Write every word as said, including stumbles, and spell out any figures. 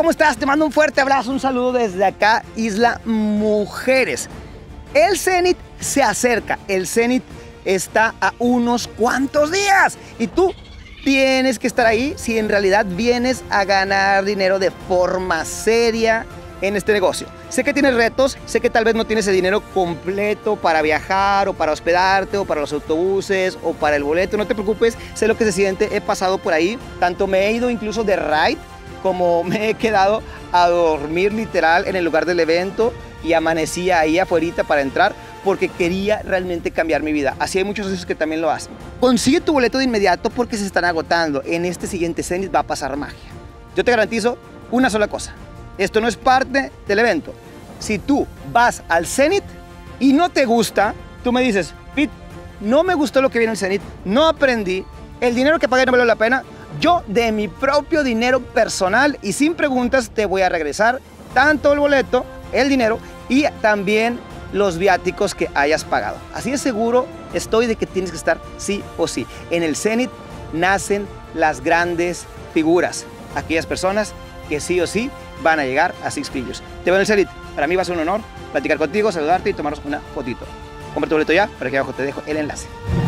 ¿cómo estás? Te mando un fuerte abrazo, un saludo desde acá, Isla Mujeres. El Zenit se acerca, el Zenit está a unos cuantos días y tú tienes que estar ahí si en realidad vienes a ganar dinero de forma seria en este negocio. Sé que tienes retos, sé que tal vez no tienes el dinero completo para viajar o para hospedarte o para los autobuses o para el boleto, no te preocupes, sé lo que se siente, he pasado por ahí, tanto me he ido incluso de ride como me he quedado a dormir literal en el lugar del evento y amanecía ahí afuera para entrar porque quería realmente cambiar mi vida. Así hay muchos socios que también lo hacen. Consigue tu boleto de inmediato porque se están agotando. En este siguiente Zenit va a pasar magia. Yo te garantizo una sola cosa. Esto no es parte del evento. Si tú vas al Zenit y no te gusta, tú me dices, Pete, no me gustó lo que viene en el Zenit, no aprendí, el dinero que pagué no valió la pena, yo de mi propio dinero personal y sin preguntas te voy a regresar tanto el boleto, el dinero y también los viáticos que hayas pagado. Así de seguro estoy de que tienes que estar sí o sí. En el Zenit nacen las grandes figuras, aquellas personas que sí o sí van a llegar a Six Figures. Te veo en el Zenit. Para mí va a ser un honor platicar contigo, saludarte y tomarnos una fotito. Compra tu boleto ya, por aquí abajo te dejo el enlace.